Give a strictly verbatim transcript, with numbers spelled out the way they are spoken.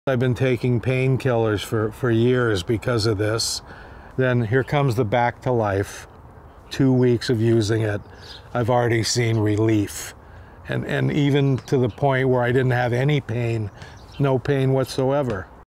I've been taking painkillers for, for years because of this. Then here comes the Back to Life. Two weeks of using it, I've already seen relief. And, and even to the point where I didn't have any pain, no pain whatsoever.